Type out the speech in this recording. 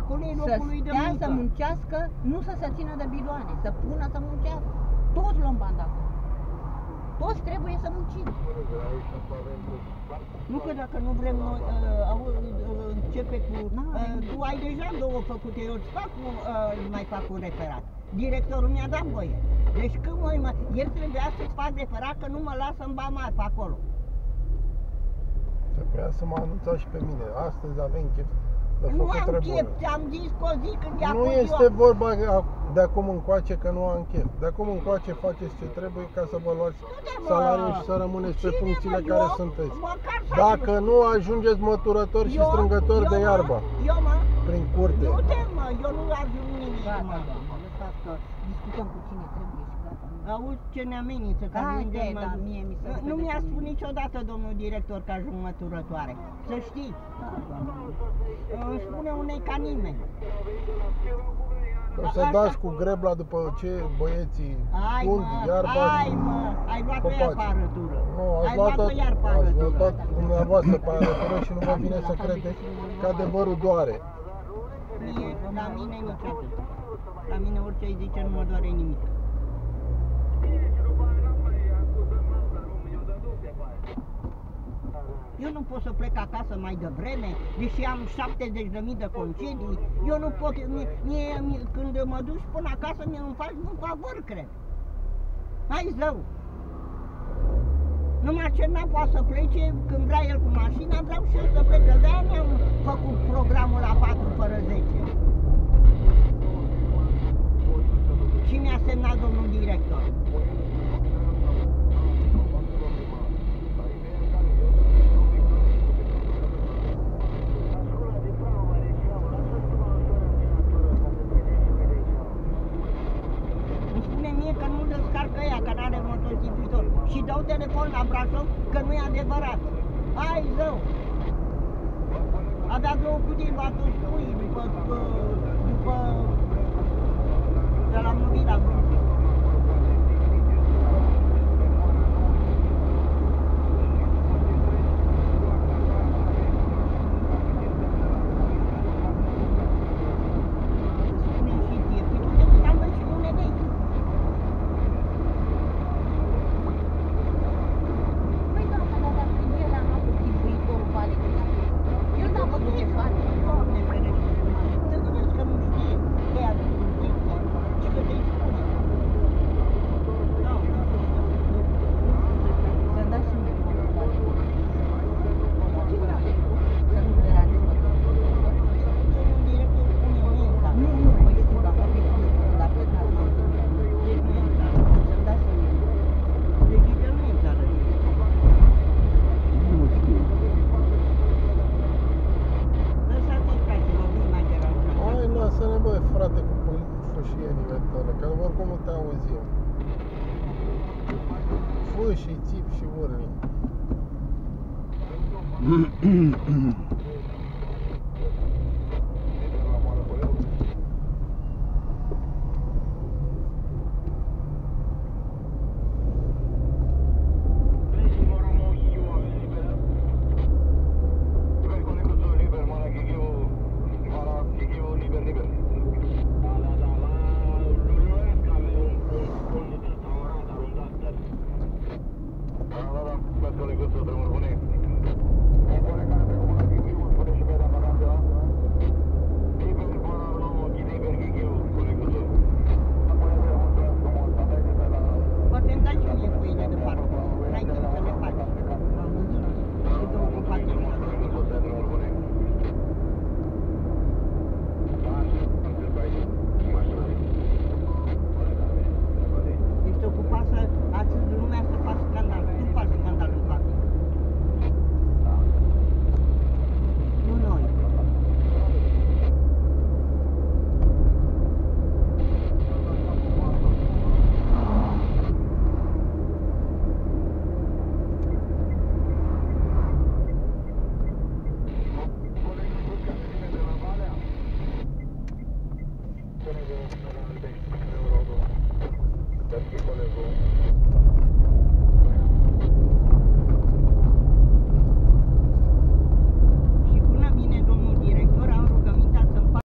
acolo e locul lui de muncă. Să muncească, nu să se țină de bidoane, să pună să muncească. Toți luăm bani de acolo. Toți trebuie să muncim. Nu că dacă nu vrem noi, începe cu... tu ai deja două făcute, eu îți fac, mai fac un referat. Directorul mi-a dat voie. Deci când el trebuia să-ți fac referat că nu mă lasă în Bamar pe acolo. Trebuia să mă anunțați și pe mine. Astăzi avem chef de Nu făcut am chef, treburi. ți-am zis că o zi când i-a Nu este vorba de acum încoace că nu am chef. De acum încoace faceți ce trebuie ca să vă luați salariul și să rămâneți pe funcțiile care sunteți. Dacă nu ajungeți măturători și strângători de iarbă prin curte. Nu te mă, eu nu ajung nimic. Lăsați că discutăm cu cine trebuie și gata. Auzi ce ne amenință că ajungem mie mi se Nu mi-a spus niciodată domnul director că ajung măturătoare. Să știi. Îmi spune unei ca nimeni. O să dați cu grebla după ce băieții tund iarba și ai luat-o iar pe arătură. Nu, ai luat-o iar pe arătură. Ați luat dumneavoastră pe arătură și nu vă vine să credeți că adevărul doare. La mine nici atât. La mine orice îi zice nu mă doare nimic. Eu nu pot să plec acasă mai devreme, deși am 70.000 de concedii. Eu nu pot, când mă duci până acasă, mi-mi faci un favor, cred. Hai zău! Numai ce n-a poate să plece, când vrea el cu mașina, vreau și eu să plec, că de-aia mi-am făcut programul la 4 fără 10. Și mi-a semnat domnul director. Și dau telefon la Brașov că nu e adevărat. Hai zău! Avea două cutii batustui după de la Movila Bruncă. Și țip și urli.